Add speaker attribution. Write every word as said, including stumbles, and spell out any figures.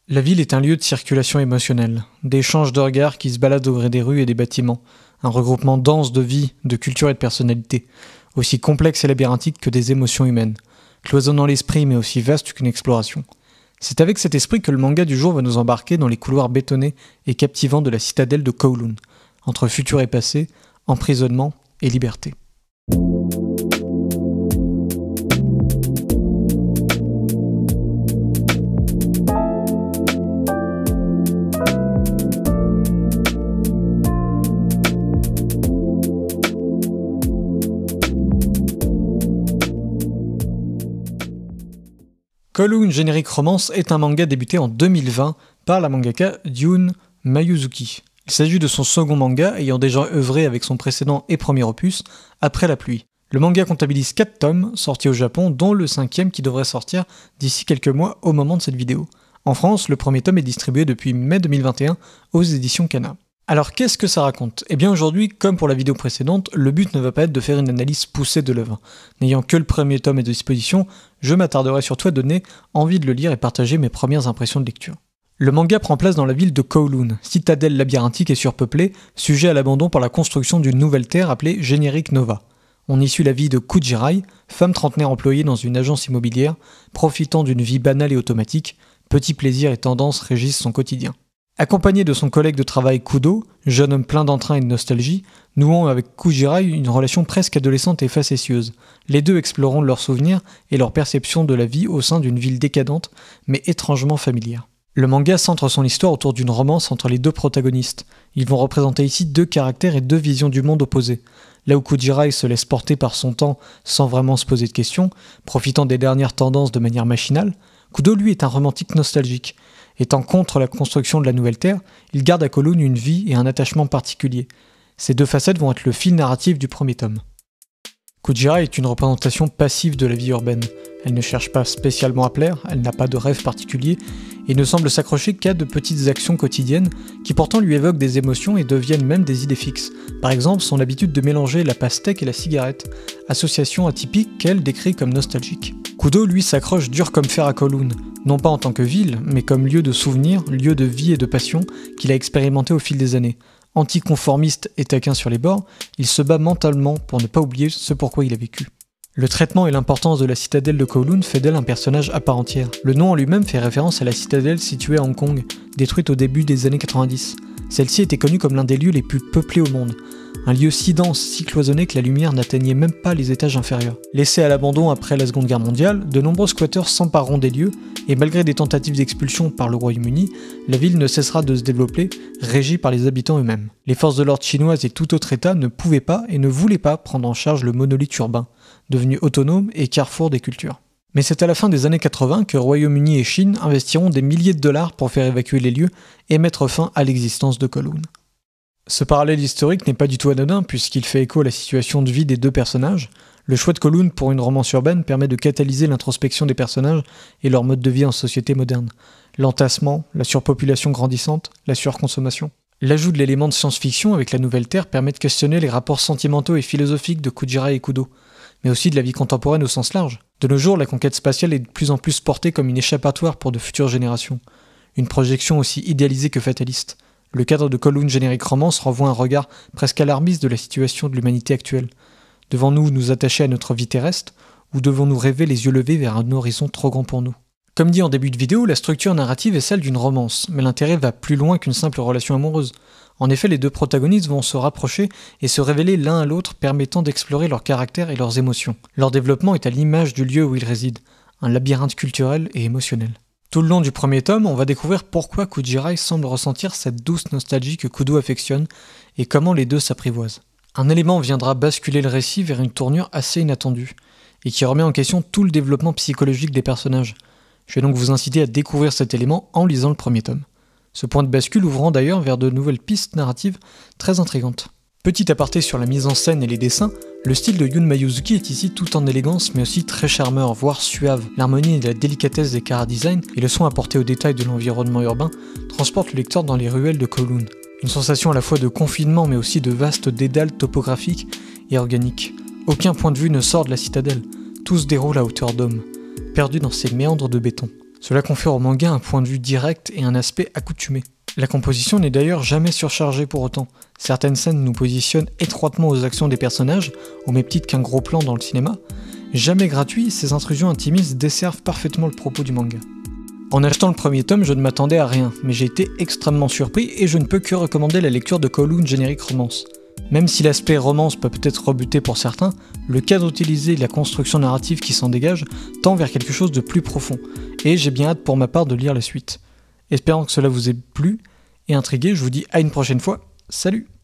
Speaker 1: La ville est un lieu de circulation émotionnelle, d'échanges de regards qui se baladent au gré des rues et des bâtiments, un regroupement dense de vie, de culture et de personnalité, aussi complexe et labyrinthique que des émotions humaines, cloisonnant l'esprit mais aussi vaste qu'une exploration. C'est avec cet esprit que le manga du jour va nous embarquer dans les couloirs bétonnés et captivants de la citadelle de Kowloon, entre futur et passé, emprisonnement et liberté. Kowloon Generic Romance est un manga débuté en deux mille vingt par la mangaka Jun Mayuzuki. Il s'agit de son second manga ayant déjà œuvré avec son précédent et premier opus, Après la pluie. Le manga comptabilise quatre tomes sortis au Japon, dont le cinquième qui devrait sortir d'ici quelques mois au moment de cette vidéo. En France, le premier tome est distribué depuis mai deux mille vingt et un aux éditions Kana. Alors qu'est-ce que ça raconte? Eh bien aujourd'hui, comme pour la vidéo précédente, le but ne va pas être de faire une analyse poussée de l'œuvre. N'ayant que le premier tome à disposition, je m'attarderai surtout à donner envie de le lire et partager mes premières impressions de lecture. Le manga prend place dans la ville de Kowloon, citadelle labyrinthique et surpeuplée, sujet à l'abandon par la construction d'une nouvelle terre appelée Generic Nova. On y suit la vie de Kujirai, femme trentenaire employée dans une agence immobilière, profitant d'une vie banale et automatique, petits plaisirs et tendances régissent son quotidien. Accompagné de son collègue de travail Kudo, jeune homme plein d'entrain et de nostalgie, nouant avec Kujirai une relation presque adolescente et facétieuse. Les deux exploreront leurs souvenirs et leur perception de la vie au sein d'une ville décadente, mais étrangement familière. Le manga centre son histoire autour d'une romance entre les deux protagonistes. Ils vont représenter ici deux caractères et deux visions du monde opposés. Là où Kujirai se laisse porter par son temps sans vraiment se poser de questions, profitant des dernières tendances de manière machinale, Kudo lui est un romantique nostalgique. Étant contre la construction de la nouvelle terre, il garde à Kowloon une vie et un attachement particulier. Ces deux facettes vont être le fil narratif du premier tome. Kujirai est une représentation passive de la vie urbaine. Elle ne cherche pas spécialement à plaire, elle n'a pas de rêve particulier, et ne semble s'accrocher qu'à de petites actions quotidiennes qui pourtant lui évoquent des émotions et deviennent même des idées fixes. Par exemple, son habitude de mélanger la pastèque et la cigarette, association atypique qu'elle décrit comme nostalgique. Kudo, lui, s'accroche dur comme fer à Kowloon, non pas en tant que ville, mais comme lieu de souvenirs, lieu de vie et de passion qu'il a expérimenté au fil des années. Anticonformiste et taquin sur les bords, il se bat mentalement pour ne pas oublier ce pourquoi il a vécu. Le traitement et l'importance de la citadelle de Kowloon fait d'elle un personnage à part entière. Le nom en lui-même fait référence à la citadelle située à Hong Kong, détruite au début des années quatre-vingt-dix. Celle-ci était connue comme l'un des lieux les plus peuplés au monde. Un lieu si dense, si cloisonné que la lumière n'atteignait même pas les étages inférieurs. Laissée à l'abandon après la Seconde Guerre mondiale, de nombreux squatteurs s'empareront des lieux, et malgré des tentatives d'expulsion par le Royaume-Uni, la ville ne cessera de se développer, régie par les habitants eux-mêmes. Les forces de l'ordre chinoises et tout autre État ne pouvaient pas et ne voulaient pas prendre en charge le monolithe urbain, devenu autonome et carrefour des cultures. Mais c'est à la fin des années quatre-vingts que Royaume-Uni et Chine investiront des milliers de dollars pour faire évacuer les lieux et mettre fin à l'existence de Kowloon. Ce parallèle historique n'est pas du tout anodin puisqu'il fait écho à la situation de vie des deux personnages. Le choix de Kowloon pour une romance urbaine permet de catalyser l'introspection des personnages et leur mode de vie en société moderne. L'entassement, la surpopulation grandissante, la surconsommation. L'ajout de l'élément de science-fiction avec la Nouvelle Terre permet de questionner les rapports sentimentaux et philosophiques de Kujirai et Kudo, mais aussi de la vie contemporaine au sens large. De nos jours, la conquête spatiale est de plus en plus portée comme une échappatoire pour de futures générations. Une projection aussi idéalisée que fataliste. Le cadre de Kowloon Generic Romance renvoie un regard presque alarmiste de la situation de l'humanité actuelle. Devons-nous nous attacher à notre vie terrestre, ou devons-nous rêver les yeux levés vers un horizon trop grand pour nous? Comme dit en début de vidéo, la structure narrative est celle d'une romance, mais l'intérêt va plus loin qu'une simple relation amoureuse. En effet, les deux protagonistes vont se rapprocher et se révéler l'un à l'autre, permettant d'explorer leur caractère et leurs émotions. Leur développement est à l'image du lieu où ils résident, un labyrinthe culturel et émotionnel. Tout le long du premier tome, on va découvrir pourquoi Kujirai semble ressentir cette douce nostalgie que Kudo affectionne et comment les deux s'apprivoisent. Un élément viendra basculer le récit vers une tournure assez inattendue et qui remet en question tout le développement psychologique des personnages. Je vais donc vous inciter à découvrir cet élément en lisant le premier tome. Ce point de bascule ouvrant d'ailleurs vers de nouvelles pistes narratives très intrigantes. Petit aparté sur la mise en scène et les dessins, le style de Jun Mayuzuki est ici tout en élégance mais aussi très charmeur, voire suave. L'harmonie et la délicatesse des chara-design et le soin apporté aux détails de l'environnement urbain transportent le lecteur dans les ruelles de Kowloon. Une sensation à la fois de confinement mais aussi de vastes dédales topographiques et organiques. Aucun point de vue ne sort de la citadelle, tout se déroule à hauteur d'homme, perdu dans ces méandres de béton. Cela confère au manga un point de vue direct et un aspect accoutumé. La composition n'est d'ailleurs jamais surchargée pour autant. Certaines scènes nous positionnent étroitement aux actions des personnages, au même titre qu'un gros plan dans le cinéma. Jamais gratuits, ces intrusions intimistes desservent parfaitement le propos du manga. En achetant le premier tome, je ne m'attendais à rien, mais j'ai été extrêmement surpris et je ne peux que recommander la lecture de Kowloon Generic Romance. Même si l'aspect romance peut peut-être rebuter pour certains, le cadre utilisé et la construction narrative qui s'en dégage tend vers quelque chose de plus profond, et j'ai bien hâte pour ma part de lire la suite. Espérant que cela vous ait plu et intrigué, je vous dis à une prochaine fois, salut!